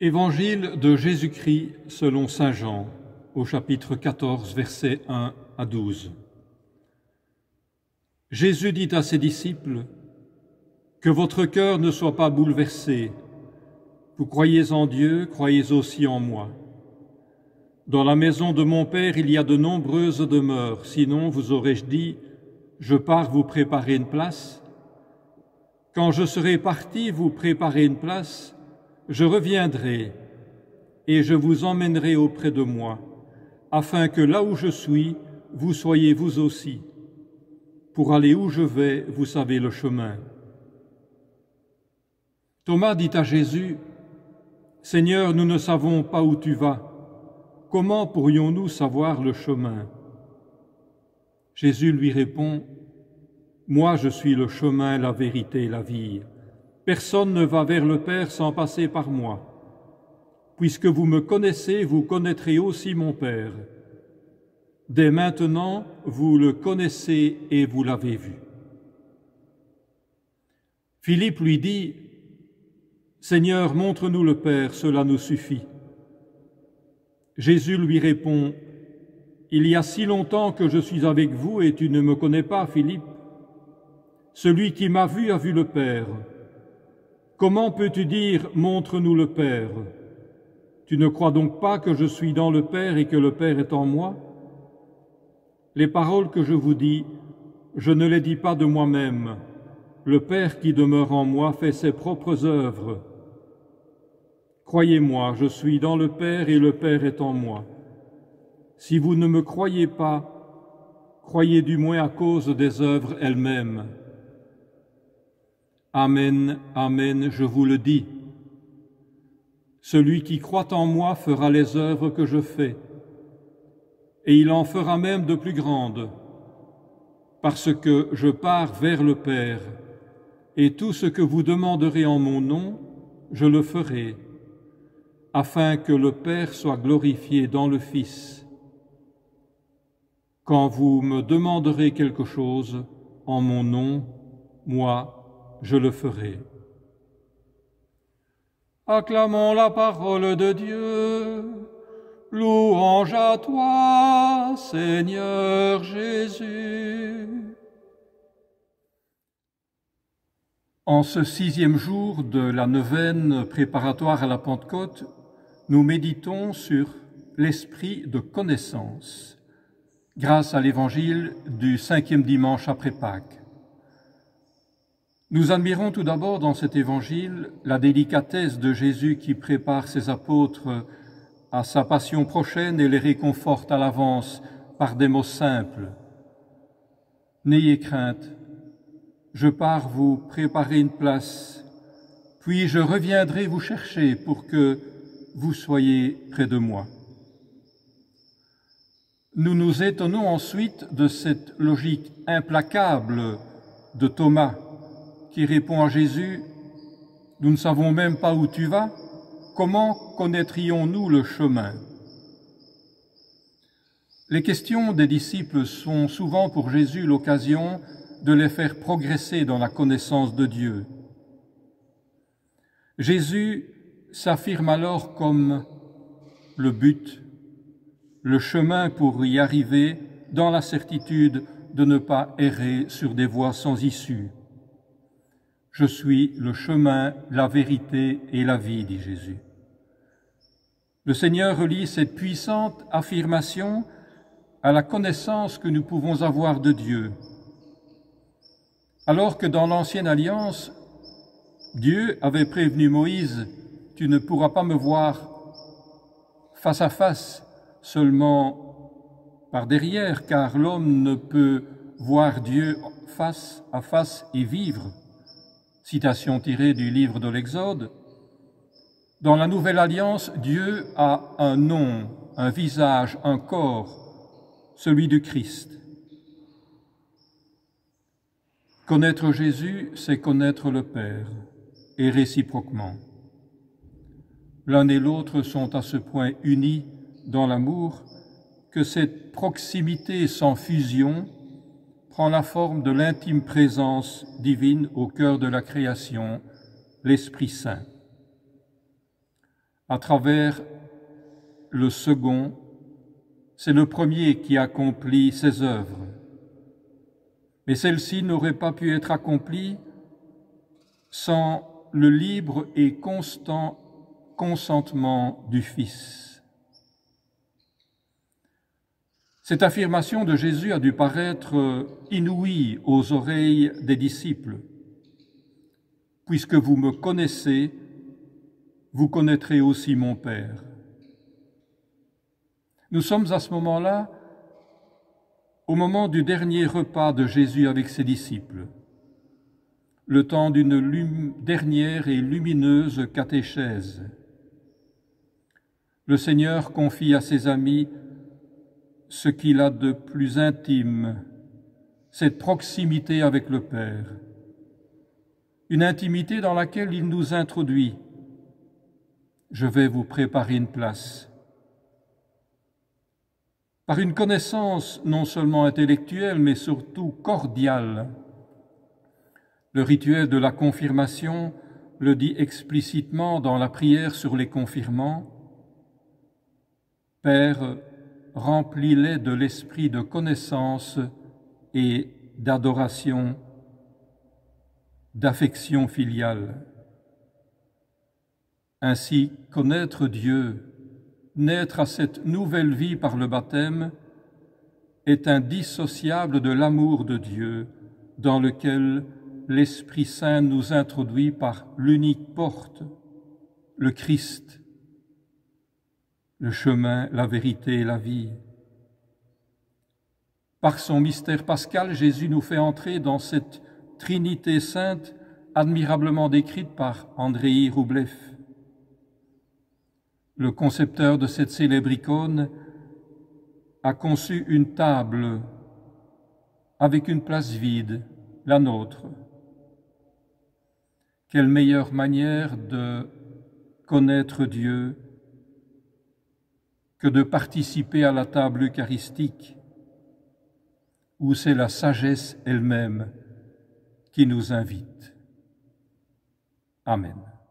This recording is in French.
Évangile de Jésus-Christ selon saint Jean, au chapitre 14, versets 1 à 12. Jésus dit à ses disciples, « Que votre cœur ne soit pas bouleversé. Vous croyez en Dieu, croyez aussi en moi. Dans la maison de mon Père, il y a de nombreuses demeures, sinon vous aurais-je dit, je pars vous préparer une place. Quand je serai parti vous préparer une place, je reviendrai et je vous emmènerai auprès de moi, afin que là où je suis, vous soyez vous aussi. Pour aller où je vais, vous savez le chemin. » Thomas dit à Jésus, « Seigneur, nous ne savons pas où tu vas. Comment pourrions-nous savoir le chemin ?» Jésus lui répond, « Moi je suis le chemin, la vérité et la vie. Personne ne va vers le Père sans passer par moi. Puisque vous me connaissez, vous connaîtrez aussi mon Père. Dès maintenant, vous le connaissez et vous l'avez vu. » Philippe lui dit, « Seigneur, montre-nous le Père, cela nous suffit. » Jésus lui répond, « Il y a si longtemps que je suis avec vous et tu ne me connais pas, Philippe. Celui qui m'a vu a vu le Père. Comment peux-tu dire « Montre-nous le Père » ? Tu ne crois donc pas que je suis dans le Père et que le Père est en moi ? Les paroles que je vous dis, je ne les dis pas de moi-même. Le Père qui demeure en moi fait ses propres œuvres. Croyez-moi, je suis dans le Père et le Père est en moi. Si vous ne me croyez pas, croyez du moins à cause des œuvres elles-mêmes. Amen, amen, je vous le dis. Celui qui croit en moi fera les œuvres que je fais, et il en fera même de plus grandes, parce que je pars vers le Père, et tout ce que vous demanderez en mon nom, je le ferai, afin que le Père soit glorifié dans le Fils. Quand vous me demanderez quelque chose en mon nom, moi, je le ferai. Acclamons la parole de Dieu. Louange à toi, Seigneur Jésus. En ce 6e jour de la neuvaine préparatoire à la Pentecôte, nous méditons sur l'esprit de connaissance, grâce à l'évangile du 5e dimanche après Pâques. Nous admirons tout d'abord dans cet évangile la délicatesse de Jésus qui prépare ses apôtres à sa passion prochaine et les réconforte à l'avance par des mots simples. « N'ayez crainte, je pars vous préparer une place, puis je reviendrai vous chercher pour que vous soyez près de moi. » Nous nous étonnons ensuite de cette logique implacable de Thomas, qui répond à Jésus, « Nous ne savons même pas où tu vas, comment connaîtrions-nous le chemin ?» Les questions des disciples sont souvent pour Jésus l'occasion de les faire progresser dans la connaissance de Dieu. Jésus s'affirme alors comme le but, le chemin pour y arriver dans la certitude de ne pas errer sur des voies sans issue. « Je suis le chemin, la vérité et la vie », dit Jésus. Le Seigneur relie cette puissante affirmation à la connaissance que nous pouvons avoir de Dieu. Alors que dans l'Ancienne Alliance, Dieu avait prévenu Moïse « Tu ne pourras pas me voir face à face, seulement par derrière, car l'homme ne peut voir Dieu face à face et vivre. » Citation tirée du livre de l'Exode. Dans la Nouvelle Alliance, Dieu a un nom, un visage, un corps, celui du Christ. Connaître Jésus, c'est connaître le Père, et réciproquement. L'un et l'autre sont à ce point unis dans l'amour que cette proximité sans fusion prend la forme de l'intime présence divine au cœur de la création, l'Esprit Saint. À travers le second, c'est le premier qui accomplit ses œuvres. Mais celle-ci n'aurait pas pu être accomplie sans le libre et constant consentement du Fils. Cette affirmation de Jésus a dû paraître inouïe aux oreilles des disciples. « Puisque vous me connaissez, vous connaîtrez aussi mon Père. » Nous sommes à ce moment-là, au moment du dernier repas de Jésus avec ses disciples, le temps d'une dernière et lumineuse catéchèse. Le Seigneur confie à ses amis ce qu'il a de plus intime, cette proximité avec le Père, une intimité dans laquelle il nous introduit. Je vais vous préparer une place. Par une connaissance non seulement intellectuelle, mais surtout cordiale. Le rituel de la confirmation le dit explicitement dans la prière sur les confirmants. Père, remplis-les de l'esprit de connaissance et d'adoration, d'affection filiale. Ainsi, connaître Dieu, naître à cette nouvelle vie par le baptême, est indissociable de l'amour de Dieu dans lequel l'Esprit Saint nous introduit par l'unique porte, le Christ, le chemin, la vérité et la vie. Par son mystère pascal, Jésus nous fait entrer dans cette Trinité sainte admirablement décrite par Andrei Roublev. Le concepteur de cette célèbre icône a conçu une table avec une place vide, la nôtre. Quelle meilleure manière de connaître Dieu que de participer à la table eucharistique, où c'est la sagesse elle-même qui nous invite. Amen.